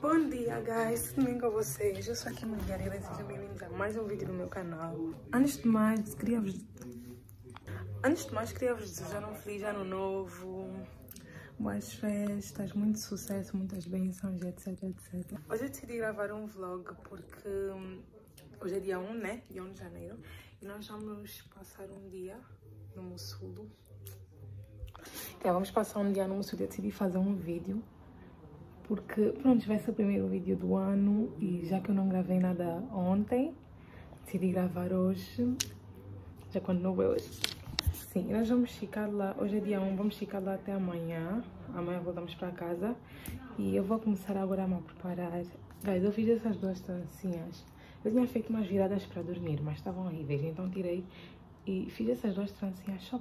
Bom dia, guys, tudo bem com vocês? Eu sou aqui Margarida e sejam bem-vindos a mais um vídeo do meu canal. Antes de mais, queria vos desejar um feliz ano novo, boas festas, muito sucesso, muitas bênçãos, etc, etc. Hoje eu decidi gravar um vlog porque hoje é dia 1, né? Dia 1 de janeiro. E nós vamos passar um dia no Mussulo. Então, vamos passar um dia no Mussulo. Eu decidi fazer um vídeo. Porque, pronto, vai ser o primeiro vídeo do ano e já que eu não gravei nada ontem, decidi gravar hoje, já quando não é hoje. Sim, nós vamos ficar lá, hoje é dia 1, vamos ficar lá até amanhã. Amanhã voltamos para casa e eu vou começar agora a me preparar. Guys, eu fiz essas duas trancinhas. Eu tinha feito umas viradas para dormir, mas estavam horríveis, então tirei e fiz essas duas trancinhas só.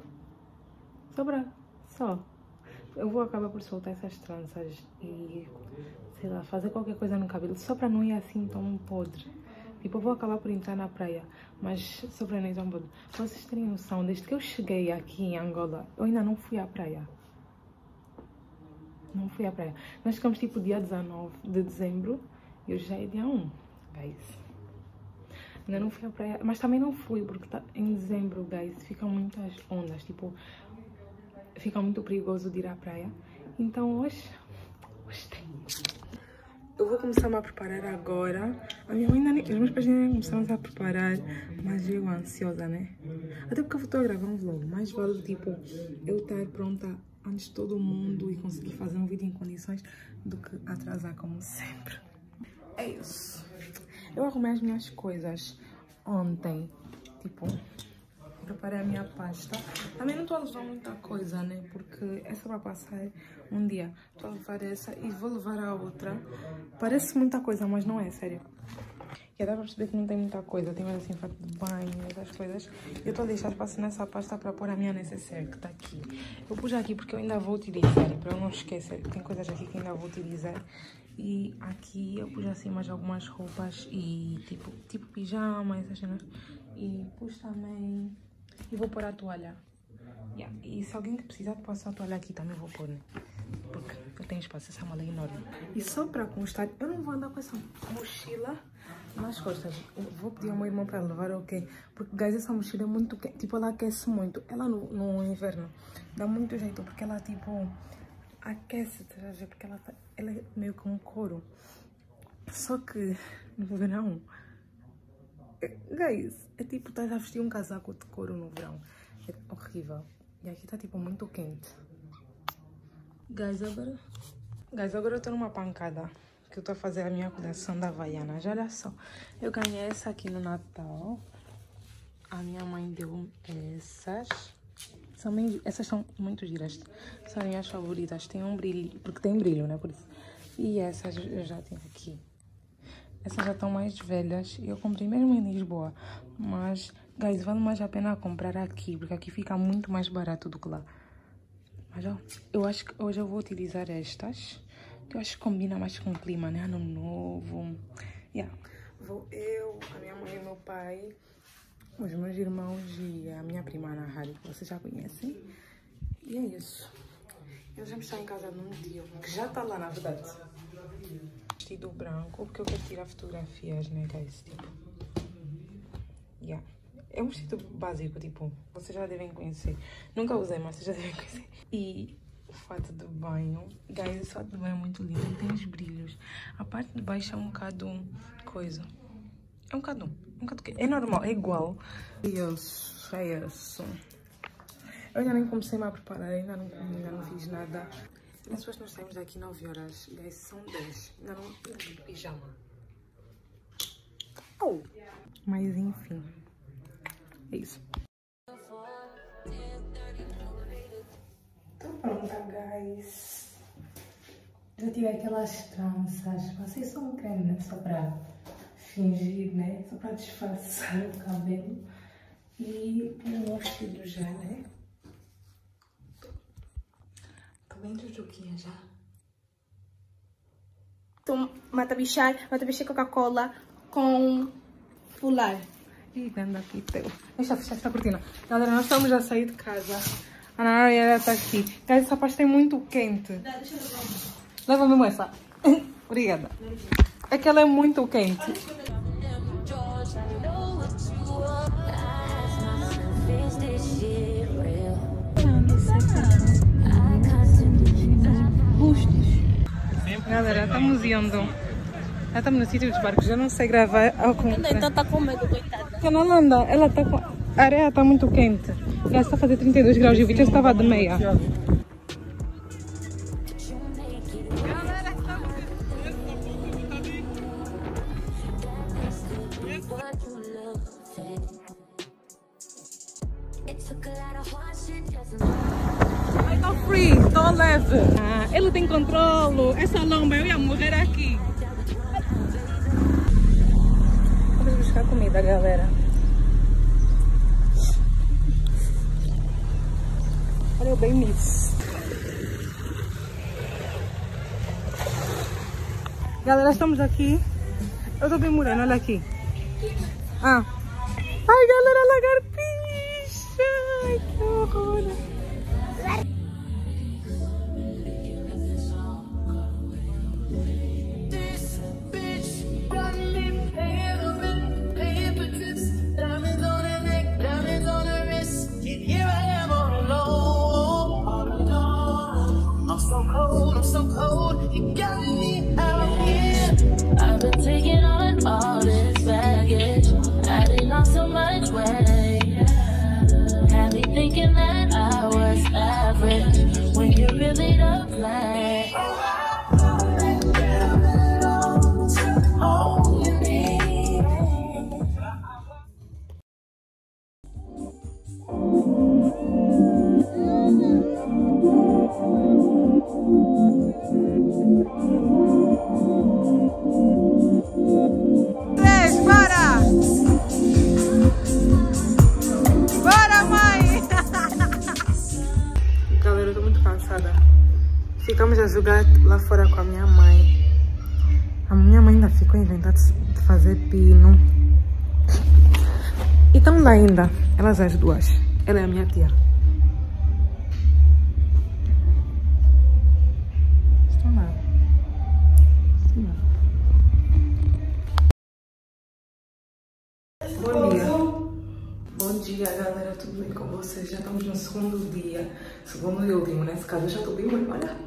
Eu vou acabar por soltar essas tranças e, sei lá, fazer qualquer coisa no cabelo, só para não ir assim tão podre. Tipo, eu vou acabar por entrar na praia, mas só para não ir tão podre. Pra vocês terem noção, desde que eu cheguei aqui em Angola, eu ainda não fui à praia. Não fui à praia. Nós ficamos tipo dia 19 de dezembro e hoje já é dia 1, guys. Ainda não fui à praia, mas também não fui, porque tá, em dezembro, guys, ficam muitas ondas, tipo... Fica muito perigoso de ir à praia. Então hoje tem. Eu vou começar a preparar agora. A minha mãe ainda nem... Os meus pais ainda nem começaram a preparar. Mas eu ansiosa, né? Até porque eu estou a gravar um vlog. Mais vale, tipo, eu estar pronta antes de todo mundo e conseguir fazer um vídeo em condições do que atrasar como sempre. É isso. Eu arrumei as minhas coisas ontem. Tipo... Preparei a minha pasta. Também não estou a levar muita coisa, né? Porque é só para passar um dia. Estou a levar essa e vou levar a outra. Parece muita coisa, mas não é, sério. E dá para perceber que não tem muita coisa. Tem mais assim, fato de banho, essas coisas. Eu estou a deixar espaço nessa pasta para pôr a minha necessaire, que está aqui. Eu pus aqui porque eu ainda vou utilizar. Para eu não esquecer, tem coisas aqui que ainda vou utilizar. E aqui eu pus assim mais algumas roupas e tipo pijama, essas cenas. E pus também... E vou pôr a toalha. Yeah. E se alguém que precisar de passar a toalha aqui também vou pôr, né? Porque eu tenho espaço, essa mala é enorme. E só para constar, eu não vou andar com essa mochila nas costas. Eu vou pedir ao meu irmão para levar, ok? Porque, guys, essa mochila é muito quente. Tipo, ela aquece muito. Ela no inverno dá muito jeito, porque ela, tipo, aquece, tá? Porque ela é meio com um couro. Só que no verão... Guys, é tipo, estás a vestir um casaco de couro no verão. É horrível. E aqui está tipo muito quente. Guys, agora eu estou numa pancada. Que eu estou a fazer a minha coleção da Havaianas. Olha só. Eu ganhei essa aqui no Natal. A minha mãe deu essas. Essas são muito giras. São minhas favoritas. Tem um brilho. Porque tem brilho, né? Por isso. E essas eu já tenho aqui. Essas já estão mais velhas. Eu comprei mesmo em Lisboa. Mas, guys, vale mais a pena comprar aqui. Porque aqui fica muito mais barato do que lá. Mas, ó, eu acho que hoje eu vou utilizar estas. Que eu acho que combina mais com o clima, né? Ano novo. Yeah. Vou eu, a minha mãe e meu pai. Os meus irmãos e a minha prima Ana Harry, que vocês já conhecem. E é isso. Eles vão estar em casa num tio. Que já está lá, na verdade. Vestido branco, porque eu quero tirar fotografias, né, guys? Tipo, yeah. É um vestido básico, tipo, vocês já devem conhecer. Nunca usei, mas vocês já devem conhecer. E o fato de banho, guys, o fato de banho é muito lindo, tem os brilhos. A parte de baixo é um bocado coisa. É um bocado que é normal, é igual. E isso, é isso. Eu ainda nem comecei a preparar, ainda não fiz nada. As pessoas nós saímos daqui 9 horas, guys, são 10. Ainda não tenho de pijama. Oh. Mas enfim, é isso. Tô pronta, guys. Já tirei aquelas tranças. Vocês só não querem, né? Só pra fingir, né? Só pra disfarçar o cabelo. E pus o meu vestido já, né? Bem jujuquinha já. Mata bichar Coca-Cola com pular. E vendo aqui teu. Deixa eu fechar essa cortina. Galera, nós estamos a sair de casa. A Ana Maria está aqui. Guys, essa pasta é muito quente. Deixa eu ver. Leva mesmo essa. Obrigada. É que ela é muito quente. Galera, estamos indo. Já estamos no sítio dos barcos, já não sei gravar ao contrário. Então tá com medo, coitada. Porque não anda, ela tá com... A areia está muito quente. Já está a fazer 32 graus e o Vitor estava de meia. Estou free, estou leve. Ele tem controlo. Essa lomba, eu ia morrer aqui. Vamos buscar comida, galera. Olha eu bem nisso. Galera, estamos aqui. Eu estou bem morena, olha aqui. Ai, galera, lagartixa. Ai, que horror. I'm so cold, you got me out here. I've been taking on all this baggage, adding on so much weight. Had me thinking that I was average, when you really don't play. Ficamos a jogar lá fora com a minha mãe. A minha mãe ainda ficou inventando de fazer pino. E estão lá ainda, elas as duas. Ela é a minha tia. Estão lá. Bom dia. Bom dia, galera. Tudo bem com vocês? Já estamos no segundo dia. Segundo e último, nesse caso. Eu já estou bem, olha.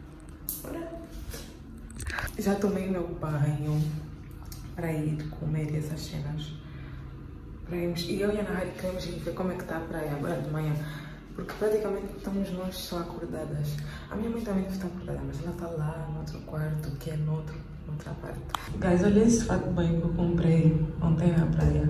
Já tomei meu banho para ir comer essas cenas. E eu e a Ana Hari queremos ir ver como é que está a praia agora de manhã. Porque praticamente estamos nós só acordadas. A minha mãe também está acordada, mas ela está lá no outro quarto, que é noutra parte. Guys, olha esse fato de banho que eu comprei ontem na praia.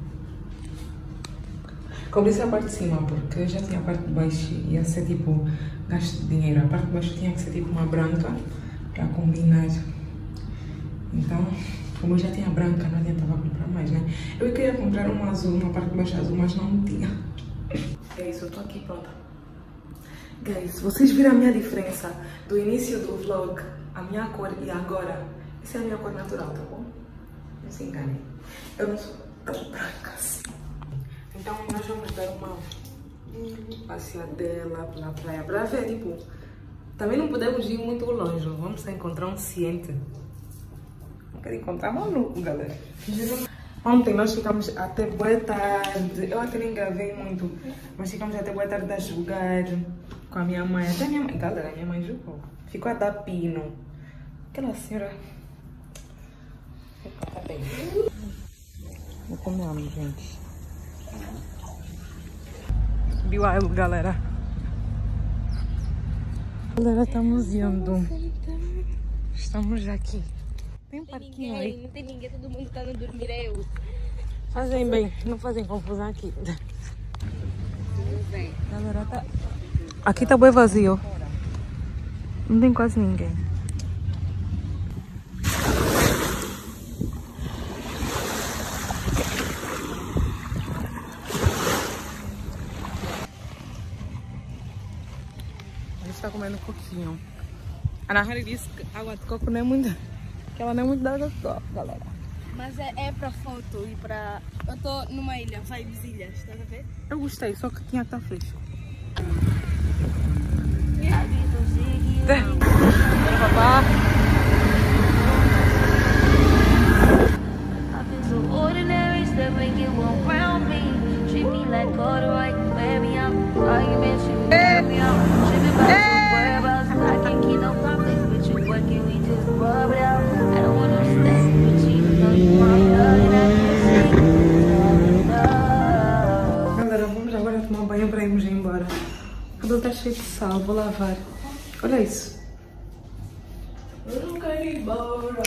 Comprei essa parte de cima porque eu já tinha a parte de baixo e ia ser tipo gasto de dinheiro. A parte de baixo tinha que ser tipo uma branca para combinar. Então, como eu já tinha branca, não adiantava comprar mais, né? Eu queria comprar uma azul, uma parte de baixo azul, mas não tinha. É isso, eu tô aqui pronta. Guys, vocês viram a minha diferença do início do vlog, a minha cor e agora? Essa é a minha cor natural, tá bom? Não se enganem. Eu não sou tão branca assim. Então, nós vamos dar uma passeadela pela praia para ver, tipo... Também não podemos ir muito longe, vamos encontrar um ciente. Não quero encontrar maluco, galera. Ontem nós ficamos até boa tarde, eu até nem gravei muito, mas ficamos até boa tarde a jogar com a minha mãe. Até a minha mãe, galera, a minha mãe jogou. Ficou a dar pino. Aquela senhora... Tá bem. Vou comer, gente. Subiu a galera. Galera, estamos indo. Estamos aqui. Tem um parquinho aí. Não tem ninguém, todo mundo tá no dormir, eu. Fazem bem, não fazem confusão aqui. Galera, tá... Aqui tá bem vazio. Não tem quase ninguém. A gente tá comendo coquinho. A Ana Hari disse que água de coco não é muito... Que ela não é muito da água de coco, galera. Mas é pra foto e pra... Eu tô numa ilha, vibes ilhas, estás a ver? Eu gostei, só que tinha que estar fresco. Papá. está cheio de sal, vou lavar. Olha isso. Eu não quero ir embora.